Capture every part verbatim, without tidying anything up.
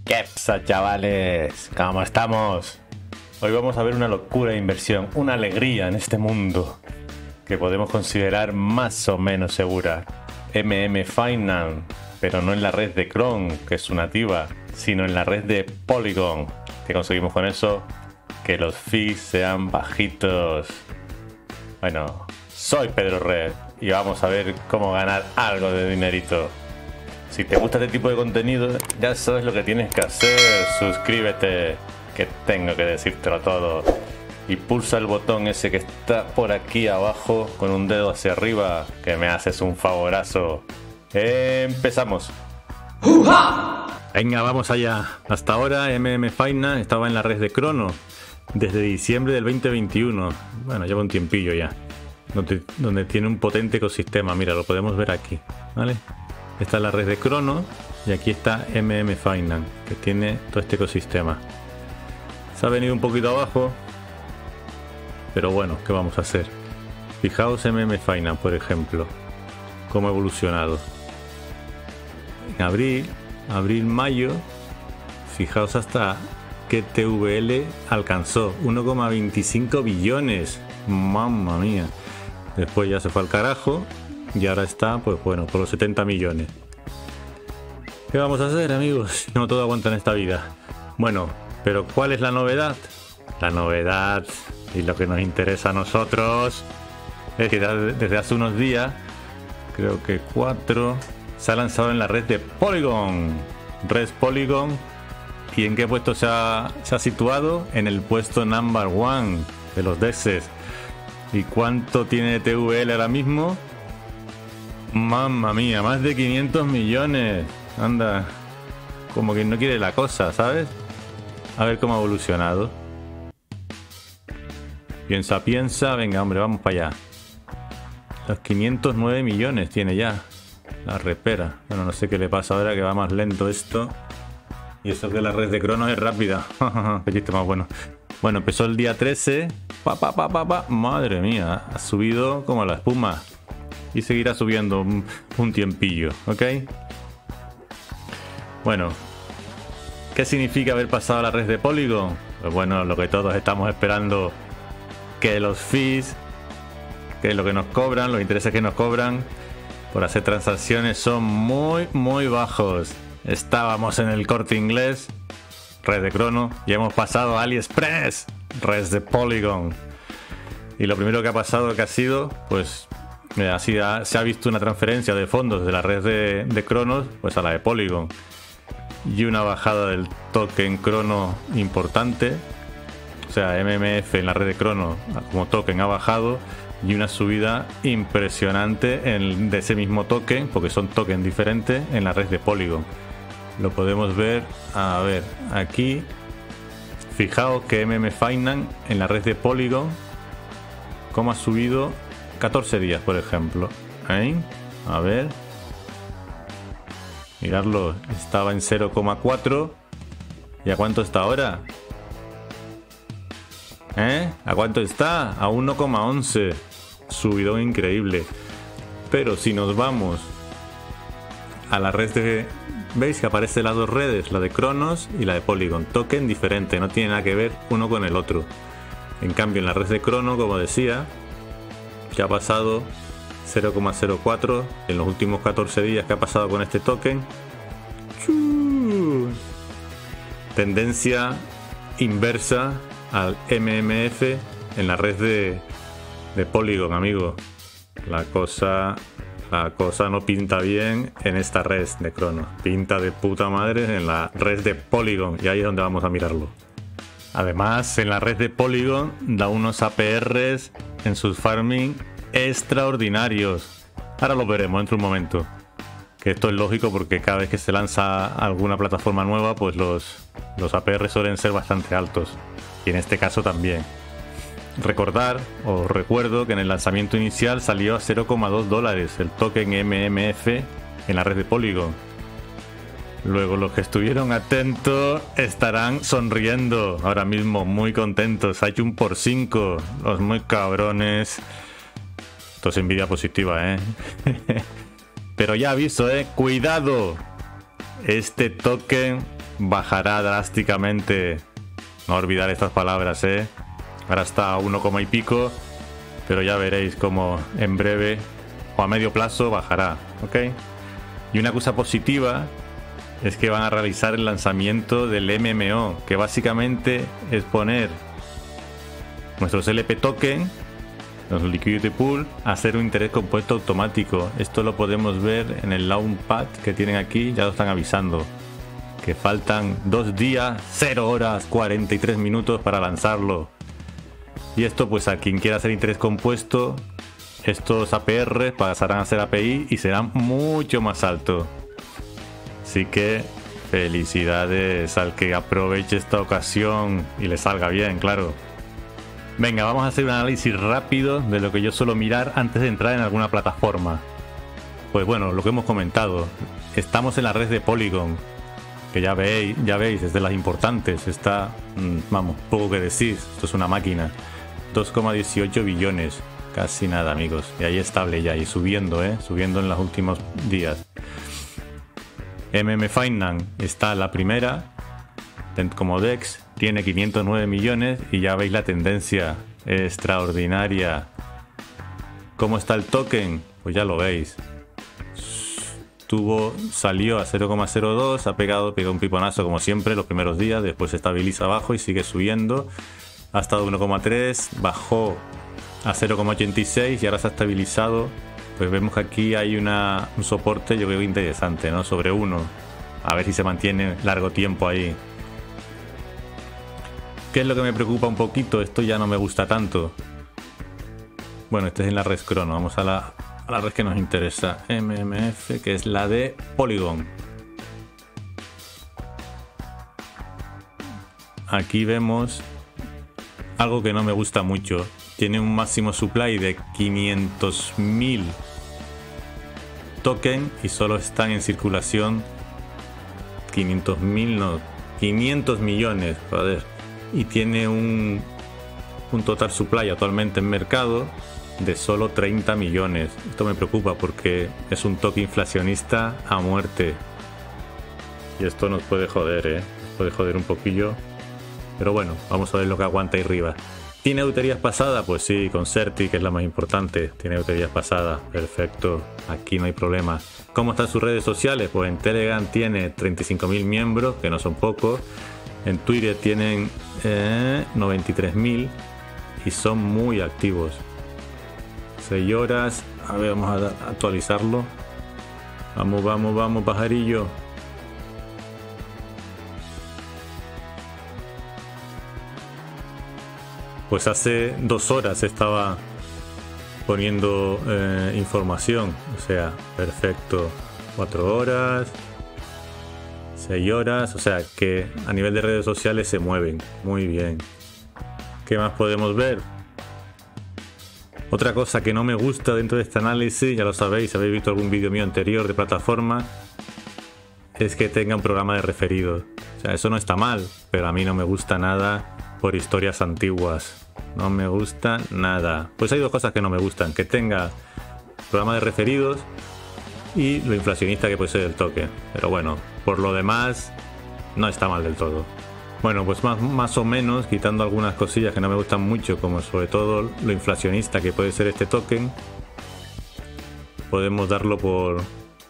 ¿Qué pasa, chavales? ¿Cómo estamos? Hoy vamos a ver una locura de inversión, una alegría en este mundo que podemos considerar más o menos segura. M M Finance, pero no en la red de Cron, que es su nativa, sino en la red de Polygon. ¿Qué conseguimos con eso? Que los fees sean bajitos. Bueno, soy Pedro Red y vamos a ver cómo ganar algo de dinerito. Si te gusta este tipo de contenido, ya sabes lo que tienes que hacer. Suscríbete, que tengo que decírtelo todo. Y pulsa el botón ese que está por aquí abajo con un dedo hacia arriba, que me haces un favorazo. Empezamos. Venga, vamos allá. Hasta ahora M M Finance estaba en la red de Crono desde diciembre del veinte veintiuno. Bueno, lleva un tiempillo ya. Donde, donde tiene un potente ecosistema. Mira, lo podemos ver aquí, ¿vale? Esta es la red de Crono y aquí está M M Finance, que tiene todo este ecosistema. Se ha venido un poquito abajo, pero bueno, ¿qué vamos a hacer? Fijaos M M Finance, por ejemplo, cómo ha evolucionado. En abril, abril-mayo, fijaos hasta que T V L alcanzó uno coma veinticinco billones. Mamma mía. Después ya se fue al carajo. Y ahora está, pues bueno, por los setenta millones. ¿Qué vamos a hacer, amigos? No todo aguanta en esta vida. Bueno, pero ¿cuál es la novedad? La novedad, y lo que nos interesa a nosotros, es que desde hace unos días, creo que cuatro, se ha lanzado en la red de Polygon. Red Polygon. ¿Y en qué puesto se ha, se ha situado? En el puesto number one de los D E Xs. ¿Y cuánto tiene T V L ahora mismo? Mamma mía, más de quinientos millones. Anda, como que no quiere la cosa, ¿sabes? A ver cómo ha evolucionado. Piensa, piensa. Venga, hombre, vamos para allá. Los quinientos nueve millones tiene ya. La repera. Bueno, no sé qué le pasa ahora, que va más lento esto. Y eso que la red de Crono es rápida. Qué chiste más bueno. Bueno, empezó el día trece. Pa, pa, pa, pa, pa. Madre mía, ha subido como la espuma. Y seguirá subiendo un, un tiempillo, ¿ok? Bueno, ¿qué significa haber pasado a la red de Polygon? Pues bueno, lo que todos estamos esperando, que los fees, que es lo que nos cobran, los intereses que nos cobran por hacer transacciones son muy, muy bajos. Estábamos en el Corte Inglés, red de Crono, y hemos pasado a AliExpress, red de Polygon. Y lo primero que ha pasado que ha sido, pues... Así ha, se ha visto una transferencia de fondos de la red de, de Cronos pues a la de Polygon y una bajada del token Crono importante. O sea, M M F en la red de Crono como token ha bajado y una subida impresionante en, de ese mismo token, porque son tokens diferentes, en la red de Polygon. Lo podemos ver, a ver, aquí. Fijaos que M M Finance en la red de Polygon cómo ha subido catorce días, por ejemplo. ¿Eh? A ver. Miradlo. Estaba en cero coma cuatro. ¿Y a cuánto está ahora? ¿Eh? ¿A cuánto está? A uno coma once. Subidón increíble. Pero si nos vamos a la red de... ¿Veis que aparecen las dos redes? La de Cronos y la de Polygon. Token diferente. No tiene nada que ver uno con el otro. En cambio, en la red de Crono, como decía, que ha pasado cero coma cero cuatro en los últimos catorce días que ha pasado con este token. ¡Chuu! Tendencia inversa al M M F en la red de, de Polygon, amigo. La cosa, la cosa no pinta bien en esta red de Crono. Pinta de puta madre en la red de Polygon, y ahí es donde vamos a mirarlo. Además, en la red de Polygon da unos A P Rs en sus farming extraordinarios. Ahora lo veremos dentro de un momento. Que esto es lógico porque cada vez que se lanza alguna plataforma nueva, pues los, los A P Rs suelen ser bastante altos. Y en este caso también. Recordar, os recuerdo que en el lanzamiento inicial salió a cero coma dos dólares el token M M F en la red de Polygon. Luego los que estuvieron atentos estarán sonriendo ahora mismo, muy contentos. Ha hecho un por cinco, los muy cabrones. Esto es envidia positiva, ¿eh? Pero ya aviso, ¿eh? Cuidado. Este token bajará drásticamente. No olvidar estas palabras, ¿eh? Ahora está a uno coma y pico, pero ya veréis como en breve o a medio plazo bajará, ¿ok? Y una cosa positiva es que van a realizar el lanzamiento del M M O, que básicamente es poner nuestros L P token, los liquidity pool, a hacer un interés compuesto automático. Esto lo podemos ver en el launchpad que tienen aquí, ya lo están avisando. Que faltan dos días, cero horas, cuarenta y tres minutos para lanzarlo. Y esto pues a quien quiera hacer interés compuesto, estos A P R pasarán a ser A P I y serán mucho más altos. Así que felicidades al que aproveche esta ocasión y le salga bien, claro. Venga, vamos a hacer un análisis rápido de lo que yo suelo mirar antes de entrar en alguna plataforma. Pues bueno, lo que hemos comentado, estamos en la red de Polygon, que ya veis, ya veis, es de las importantes. Está, vamos, poco que decir, esto es una máquina. dos coma dieciocho billones, casi nada, amigos. Y ahí estable ya, y subiendo, eh, subiendo en los últimos días. M M Finance está la primera, como D E X, tiene quinientos nueve millones y ya veis la tendencia extraordinaria. ¿Cómo está el token? Pues ya lo veis. Tuvo, salió a cero coma cero dos, ha pegado, pegó un piponazo como siempre los primeros días, después se estabiliza abajo y sigue subiendo. Ha estado uno coma tres, bajó a cero coma ochenta y seis y ahora se ha estabilizado. Pues vemos que aquí hay una, un soporte, yo creo interesante, ¿no? Sobre uno. A ver si se mantiene largo tiempo ahí. ¿Qué es lo que me preocupa un poquito? Esto ya no me gusta tanto. Bueno, este es en la red Crono. Vamos a la, a la red que nos interesa. M M F, que es la de Polygon. Aquí vemos algo que no me gusta mucho. Tiene un máximo supply de quinientos mil token y solo están en circulación quinientos mil, no, quinientos millones, joder. Y tiene un, un total supply actualmente en mercado de solo treinta millones. Esto me preocupa porque es un toque inflacionista a muerte. Y esto nos puede joder, ¿eh? Nos puede joder un poquillo. Pero bueno, vamos a ver lo que aguanta ahí arriba. ¿Tiene auditorías pasadas? Pues sí, con Certi, que es la más importante. Tiene auditorías pasadas. Perfecto. Aquí no hay problema. ¿Cómo están sus redes sociales? Pues en Telegram tiene treinta y cinco mil miembros, que no son pocos. En Twitter tienen eh, noventa y tres mil y son muy activos. seis horas. A ver, vamos a actualizarlo. Vamos, vamos, vamos, pajarillo. Pues hace dos horas estaba poniendo eh, información. O sea, perfecto. Cuatro horas. Seis horas. O sea que a nivel de redes sociales se mueven. Muy bien. ¿Qué más podemos ver? Otra cosa que no me gusta dentro de este análisis, ya lo sabéis, si habéis visto algún vídeo mío anterior de plataforma, es que tenga un programa de referidos. O sea, eso no está mal, pero a mí no me gusta nada por historias antiguas. No me gusta nada. Pues hay dos cosas que no me gustan. Que tenga programa de referidos y lo inflacionista que puede ser el toque. Pero bueno, por lo demás, no está mal del todo. Bueno, pues más, más o menos, quitando algunas cosillas que no me gustan mucho, como sobre todo lo inflacionista que puede ser este token, podemos darlo por...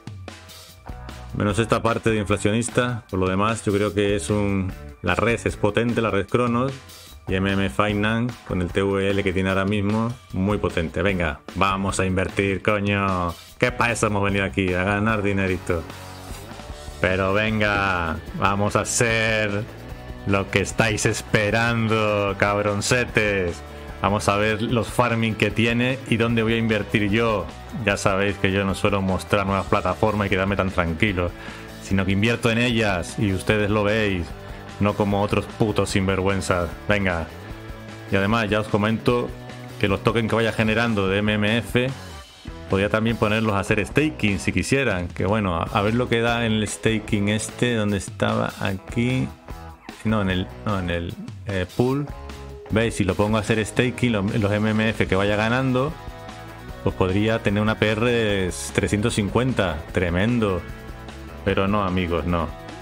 menos esta parte de inflacionista. Por lo demás, yo creo que es un... la red es potente, la red Cronos. Y M M Finance, con el T V L que tiene ahora mismo, muy potente. Venga, vamos a invertir, coño. ¿Qué para eso hemos venido aquí? A ganar dinerito. Pero venga, vamos a hacer lo que estáis esperando, cabroncetes. Vamos a ver los farming que tiene y dónde voy a invertir yo. Ya sabéis que yo no suelo mostrar nuevas plataformas y quedarme tan tranquilo, sino que invierto en ellas y ustedes lo veis. No como otros putos sinvergüenzas. Venga. Y además ya os comento que los tokens que vaya generando de M M F podría también ponerlos a hacer staking si quisieran. Que bueno, a, a ver lo que da en el staking este. Donde estaba aquí. No, en el, no, en el eh, pool. Veis, si lo pongo a hacer staking, lo, los M M F que vaya ganando, pues podría tener una P R de trescientos cincuenta. Tremendo. Pero no, amigos, no.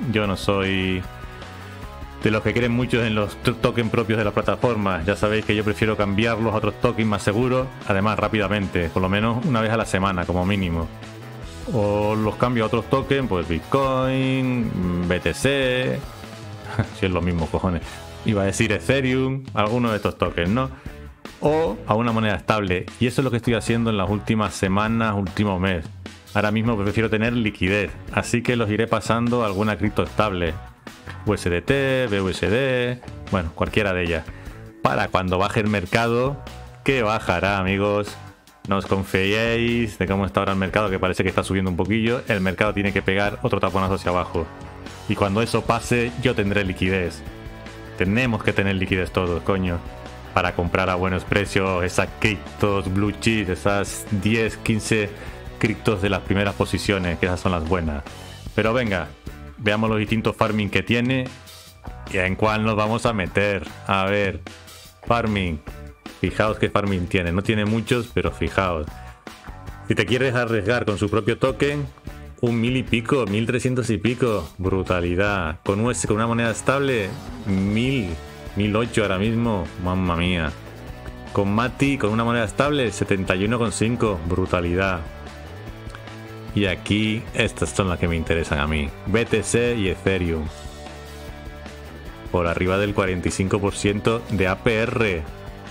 yo no soy de los que creen mucho en los tokens propios de la plataforma. Ya sabéis que yo prefiero cambiarlos a otros tokens más seguros, además rápidamente, por lo menos una vez a la semana como mínimo. O los cambio a otros tokens, pues Bitcoin, B T C, si es lo mismo, cojones. Iba a decir Ethereum, alguno de estos tokens, ¿no? O a una moneda estable. Y eso es lo que estoy haciendo en las últimas semanas, último mes. Ahora mismo prefiero tener liquidez, así que los iré pasando a alguna cripto estable. U S D T, B U S D, bueno, cualquiera de ellas. Para cuando baje el mercado, que bajará, amigos. No os confiéis de cómo está ahora el mercado, que parece que está subiendo un poquillo. El mercado tiene que pegar otro taponazo hacia abajo. Y cuando eso pase, yo tendré liquidez. Tenemos que tener liquidez todos, coño. Para comprar a buenos precios esas criptos blue chip, esas diez, quince criptos de las primeras posiciones, que esas son las buenas. Pero venga, veamos los distintos farming que tiene y en cuál nos vamos a meter. A ver, farming. Fijaos qué farming tiene. No tiene muchos, pero fijaos. Si te quieres arriesgar con su propio token, un mil y pico, mil trescientos y pico. Brutalidad. Con, U S, con una moneda estable, mil, mil ocho ahora mismo. Mamma mía. Con Mati, con una moneda estable, setenta y uno coma cinco. Brutalidad. Y aquí, estas son las que me interesan a mí. B T C y Ethereum. Por arriba del cuarenta y cinco por ciento de A P R.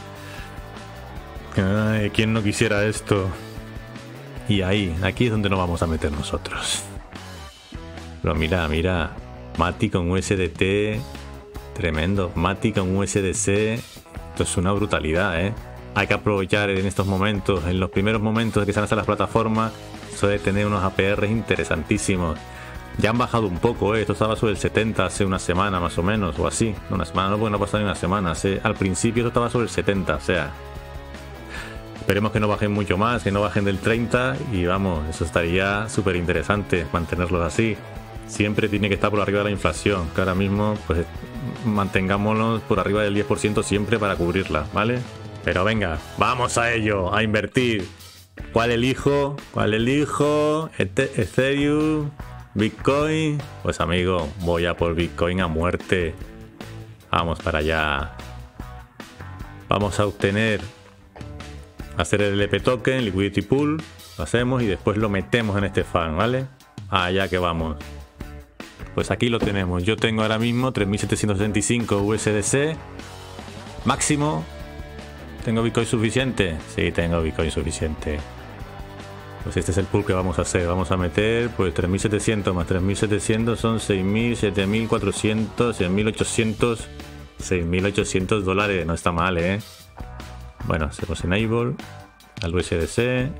Ay, ¿quién no quisiera esto? Y ahí, aquí es donde nos vamos a meter nosotros. Pero mira, mira. Mati con U S D T. Tremendo. Mati con U S D C. Esto es una brutalidad, ¿eh? Hay que aprovechar en estos momentos, en los primeros momentos de que se lanzan las plataformas. Suele tener unos A P R interesantísimos. Ya han bajado un poco, ¿eh? Esto estaba sobre el setenta hace una semana más o menos, o así. No, una semana no, porque no ha pasado ni una semana. ¿eh? Al principio esto estaba sobre el setenta, o sea... Esperemos que no bajen mucho más, que no bajen del treinta y vamos, eso estaría súper interesante, mantenerlos así. Siempre tiene que estar por arriba de la inflación, que ahora mismo pues mantengámonos por arriba del diez por ciento siempre para cubrirla, ¿vale? Pero venga, vamos a ello, a invertir. ¿Cuál elijo? ¿Cuál elijo? Ethereum, Bitcoin. Pues amigo, voy a por Bitcoin a muerte. Vamos para allá. Vamos a obtener, hacer el L P token, liquidity pool. Lo hacemos y después lo metemos en este farm, ¿vale? Allá que vamos. Pues aquí lo tenemos. Yo tengo ahora mismo tres mil setecientos sesenta y cinco U S D C. Máximo. ¿Tengo Bitcoin suficiente? Sí, tengo Bitcoin suficiente. Pues este es el pool que vamos a hacer. Vamos a meter pues tres mil setecientos más tres mil setecientos son seis mil, siete mil cuatrocientos, seis mil ochocientos. seis mil ochocientos dólares. No está mal, ¿eh? Bueno, hacemos enable al U S D C.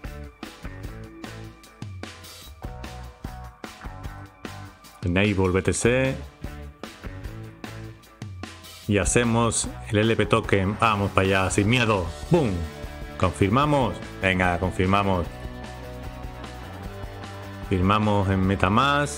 Enable B T C. Y hacemos el L P token. Vamos para allá, sin miedo. ¡Bum! ¿Confirmamos? Venga, confirmamos. Firmamos en MetaMask.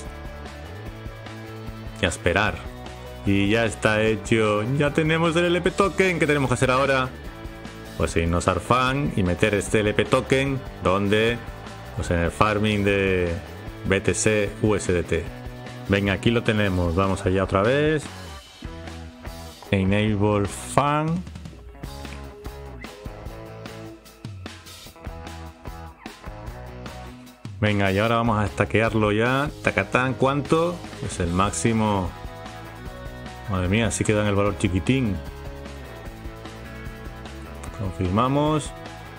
Y a esperar. Y ya está hecho. Ya tenemos el L P token. ¿Qué tenemos que hacer ahora? Pues irnos al fan y meter este L P token. ¿Dónde? Pues en el farming de B T C U S D T. Venga, aquí lo tenemos. Vamos allá otra vez. Enable fan. Venga, y ahora vamos a stackearlo ya. Tacatán, ¿cuánto? Pues el máximo. Madre mía, así queda en el valor chiquitín. Confirmamos.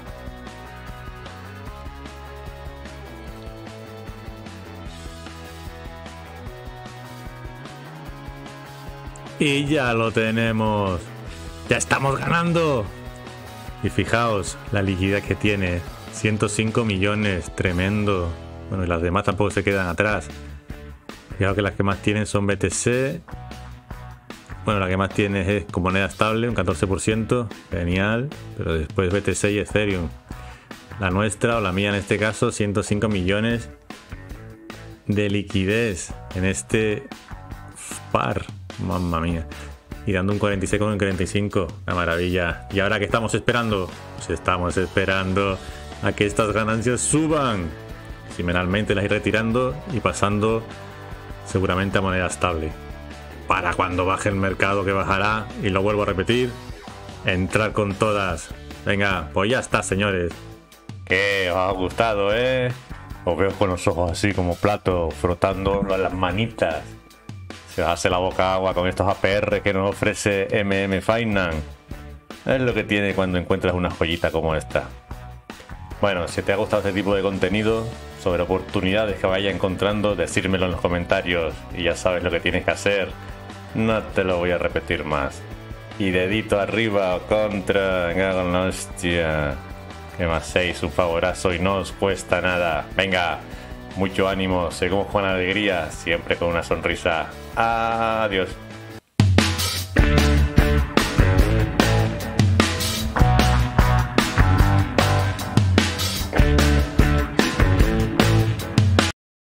Y ya lo tenemos. Ya estamos ganando. Y fijaos la liquidez que tiene. ciento cinco millones. Tremendo. Bueno, y las demás tampoco se quedan atrás. Fijaos que las que más tienen son B T C. Bueno, la que más tiene es con moneda estable, un catorce por ciento. Genial. Pero después B T C y Ethereum. La nuestra, o la mía en este caso, ciento cinco millones de liquidez en este par. Mamma mía. Y dando un cuarenta y seis con un cuarenta y cinco. Una maravilla. ¿Y ahora qué estamos esperando? Pues estamos esperando a que estas ganancias suban. Semanalmente las iré retirando y pasando seguramente a moneda estable. Para cuando baje el mercado, que bajará, y lo vuelvo a repetir, entrar con todas. Venga, pues ya está, señores. ¿Qué? ¿Os ha gustado, eh? Os veo con los ojos así como plato, frotando las manitas. Se os hace la boca agua con estos A P R que nos ofrece M M Finance. Es lo que tiene cuando encuentras una joyita como esta. Bueno, si te ha gustado este tipo de contenido sobre oportunidades que vaya encontrando, decírmelo en los comentarios y ya sabes lo que tienes que hacer. No te lo voy a repetir más. Y dedito arriba o contra, venga con la hostia. Que me hacéis un favorazo y no os cuesta nada. Venga, mucho ánimo, seguimos con alegría, siempre con una sonrisa. Adiós.